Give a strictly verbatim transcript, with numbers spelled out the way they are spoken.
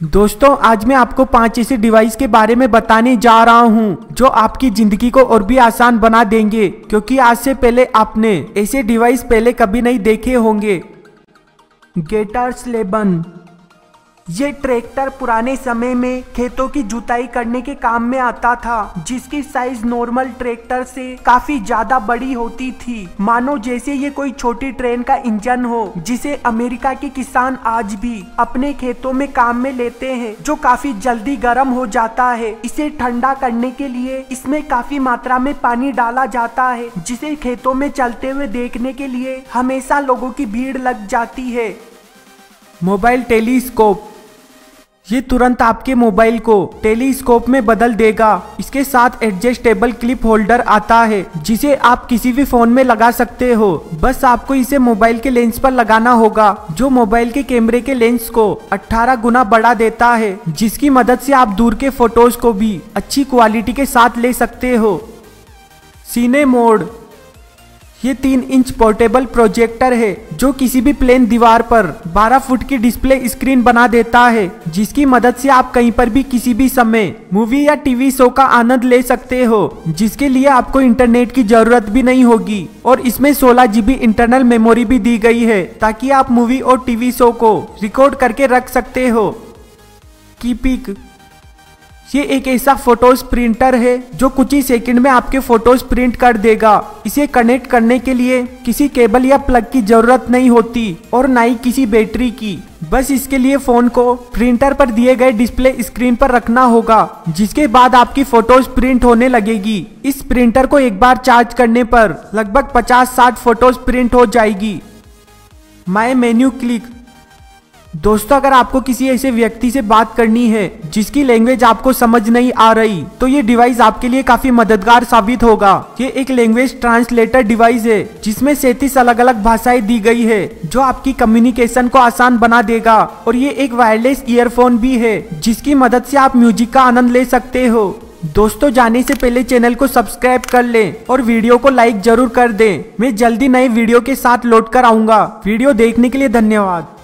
दोस्तों आज मैं आपको पांच ऐसे डिवाइस के बारे में बताने जा रहा हूं जो आपकी जिंदगी को और भी आसान बना देंगे, क्योंकि आज से पहले आपने ऐसे डिवाइस पहले कभी नहीं देखे होंगे। गेटर स्लेबन। ये ट्रैक्टर पुराने समय में खेतों की जुताई करने के काम में आता था, जिसकी साइज नॉर्मल ट्रैक्टर से काफी ज्यादा बड़ी होती थी, मानो जैसे ये कोई छोटी ट्रेन का इंजन हो, जिसे अमेरिका के किसान आज भी अपने खेतों में काम में लेते हैं, जो काफी जल्दी गर्म हो जाता है। इसे ठंडा करने के लिए इसमें काफी मात्रा में पानी डाला जाता है, जिसे खेतों में चलते हुए देखने के लिए हमेशा लोगों की भीड़ लग जाती है। Mobile telescope. ये तुरंत आपके मोबाइल को टेलीस्कोप में बदल देगा। इसके साथ एडजस्टेबल क्लिप होल्डर आता है, जिसे आप किसी भी फोन में लगा सकते हो। बस आपको इसे मोबाइल के लेंस पर लगाना होगा, जो मोबाइल के कैमरे के लेंस को अठारह गुना बढ़ा देता है, जिसकी मदद से आप दूर के फोटोज को भी अच्छी क्वालिटी के साथ ले सकते हो। सीने मोड। ये तीन इंच पोर्टेबल प्रोजेक्टर है, जो किसी भी प्लेन दीवार पर बारह फुट की डिस्प्ले स्क्रीन बना देता है, जिसकी मदद से आप कहीं पर भी किसी भी समय मूवी या टीवी शो का आनंद ले सकते हो, जिसके लिए आपको इंटरनेट की जरूरत भी नहीं होगी। और इसमें सोलह जीबी इंटरनल मेमोरी भी दी गई है, ताकि आप मूवी और टीवी शो को रिकॉर्ड करके रख सकते हो। कीपिक। ये एक ऐसा फोटोज प्रिंटर है जो कुछ ही सेकंड में आपके फोटोज प्रिंट कर देगा। इसे कनेक्ट करने के लिए किसी केबल या प्लग की जरूरत नहीं होती और ना ही किसी बैटरी की। बस इसके लिए फोन को प्रिंटर पर दिए गए डिस्प्ले स्क्रीन पर रखना होगा, जिसके बाद आपकी फोटोज प्रिंट होने लगेगी। इस प्रिंटर को एक बार चार्ज करने पर लगभग पचास साठ फोटोज प्रिंट हो जाएगी। My menu click. दोस्तों अगर आपको किसी ऐसे व्यक्ति से बात करनी है जिसकी लैंग्वेज आपको समझ नहीं आ रही, तो ये डिवाइस आपके लिए काफी मददगार साबित होगा। ये एक लैंग्वेज ट्रांसलेटर डिवाइस है, जिसमें सैंतीस अलग अलग भाषाएं दी गई है, जो आपकी कम्युनिकेशन को आसान बना देगा। और ये एक वायरलेस ईयरफोन भी है, जिसकी मदद से आप म्यूजिक का आनंद ले सकते हो। दोस्तों जाने से पहले चैनल को सब्सक्राइब कर लें और वीडियो को लाइक जरूर कर दें। मैं जल्दी नए वीडियो के साथ लौट कर आऊंगा। वीडियो देखने के लिए धन्यवाद।